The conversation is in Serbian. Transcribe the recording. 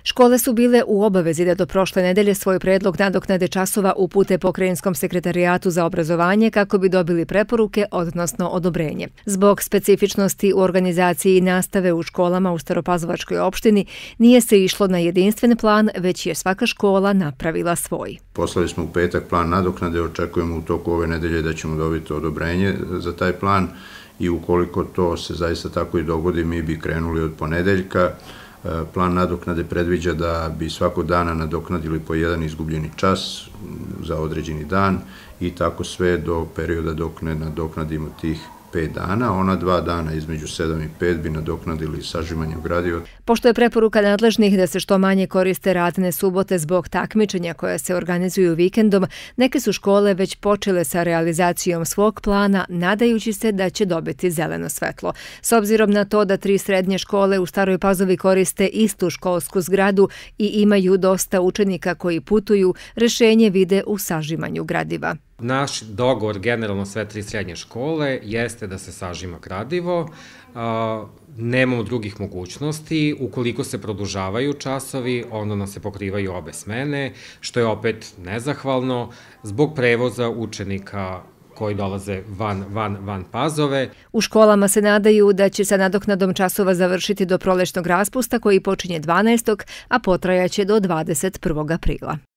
Škole su bile u obavezi da do prošle nedelje svoj predlog nadoknade časova upute Pokrajinskom sekretarijatu za obrazovanje kako bi dobili preporuke, odnosno odobrenje. Zbog specifičnosti u organizaciji nastave u školama u Staropazovačkoj opštini nije se išlo na jedinstven plan, već je svaka škola napravila svoj. Poslali smo u petak plan nadoknade, očekujemo u toku ove nedelje da ćemo dobiti odobrenje za taj plan i ukoliko to se zaista tako i dogodi, mi bi krenuli od ponedeljka. Plan nadoknade predviđa da bi svakog dana nadoknadili po jedan izgubljeni čas za određeni dan i tako sve do perioda dok ne nadoknadimo tih 5 dana. Ona 2 dana između 7 i 5 bi nadoknadili sažimanjem gradiva. Pošto je preporuka nadležnih da se što manje koriste radne subote zbog takmičenja koja se organizuju vikendom, neke su škole već počele sa realizacijom svog plana, nadajući se da će dobiti zeleno svetlo. S obzirom na to da 3 srednje škole u Staroj Pazovi koriste istu školsku zgradu i imaju dosta učenika koji putuju, rešenje vide u sažimanju gradiva. Naš dogovor, generalno sve 3 srednje škole, jeste da se sažima gradivo. Nemamo drugih mogućnosti. Ukoliko se produžavaju časovi, onda nam se pokrivaju obe smene, što je opet nezahvalno zbog prevoza učenika koji dolaze van Pazove. U školama se nadaju da će sa nadoknadom časova završiti do prolećnog raspusta koji počinje 12. a potrajaće do 21. aprila.